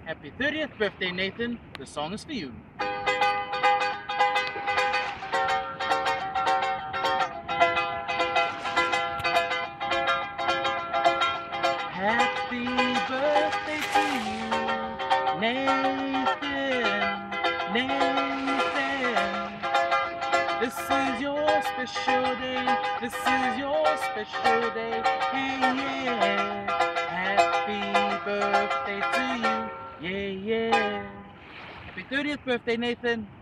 Happy 30th birthday, Nathan. The song is for you. Happy birthday to you, Nathan. Nathan. This is your special day. This is your special day. Hey, yeah. Happy birthday to you. Yeah, yeah. Happy 30th birthday, Nathan.